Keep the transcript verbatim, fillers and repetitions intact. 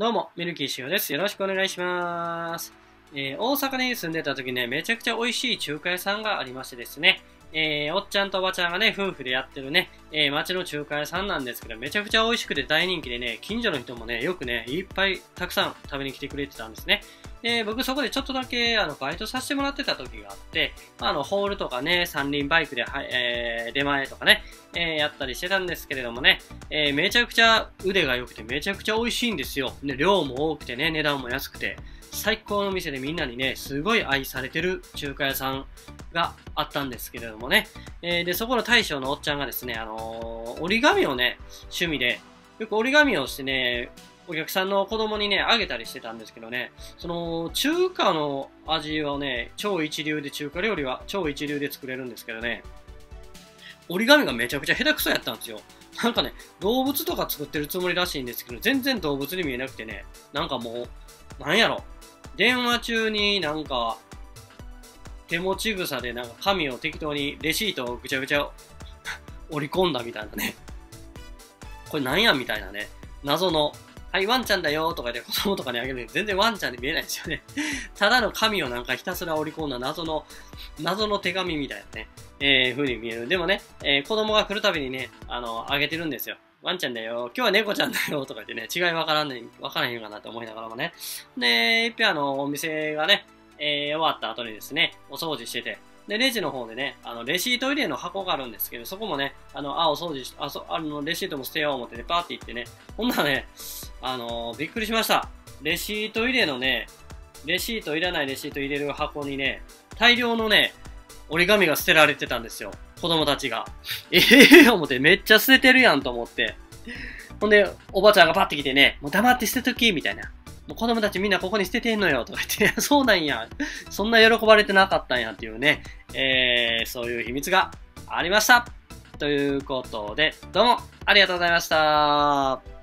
どうも、ミルキーしおです。よろしくお願いします。えー、大阪に住んでた時ね、めちゃくちゃ美味しい中華屋さんがありましてですね、えー、おっちゃんとおばちゃんがね、夫婦でやってるね、えー、町の中華屋さんなんですけど、めちゃくちゃ美味しくて大人気でね、近所の人もね、よくね、いっぱいたくさん食べに来てくれてたんですね。で、僕そこでちょっとだけ、あの、バイトさせてもらってた時があって、あの、ホールとかね、三輪バイクで、はい、えー、出前とかね、えー、やったりしてたんですけれどもね、えー、めちゃくちゃ腕が良くて、めちゃくちゃ美味しいんですよ。で、量も多くてね、値段も安くて、最高の店でみんなにね、すごい愛されてる中華屋さんがあったんですけれどもね、えー、で、そこの大将のおっちゃんがですね、あのー、折り紙をね、趣味で、よく折り紙をしてね、お客さんの子供にね、あげたりしてたんですけどね、その、中華の味はね、超一流で、中華料理は超一流で作れるんですけどね、折り紙がめちゃくちゃ下手くそやったんですよ。なんかね、動物とか作ってるつもりらしいんですけど、全然動物に見えなくてね、なんかもう、なんやろ、電話中になんか、手持ち草でなんか紙を適当にレシートをぐちゃぐちゃ折り込んだみたいなね。これなんやみたいなね。謎の、はい、ワンちゃんだよとかで子供とかにあげるのに全然ワンちゃんに見えないですよね。ただの紙をなんかひたすら折り込んだ謎の、謎の手紙みたいなね、えー、風に見える。でもね、えー、子供が来るたびにね、あの、あげてるんですよ。ワンちゃんだよ、今日は猫ちゃんだよとか言ってね、違いわからんねん、わからへんかなって思いながらもね。で、一遍あの、お店がね、えー、終わった後にですね、お掃除してて、で、レジの方でね、あの、レシート入れの箱があるんですけど、そこもね、あの、あ、お掃除し、あ、そ、あの、レシートも捨てよう思ってね、パーって行ってね、ほんならね、あのー、びっくりしました。レシート入れのね、レシートいらないレシート入れる箱にね、大量のね、折り紙が捨てられてたんですよ。子供たちが。ええー、思って、めっちゃ捨ててるやんと思って。ほんで、おばちゃんがパッて来てね、もう黙って捨てときみたいな。もう子供たちみんなここに捨ててんのよとか言って、そうなんや。そんな喜ばれてなかったんやっていうね、えー、そういう秘密がありました。ということで、どうもありがとうございました。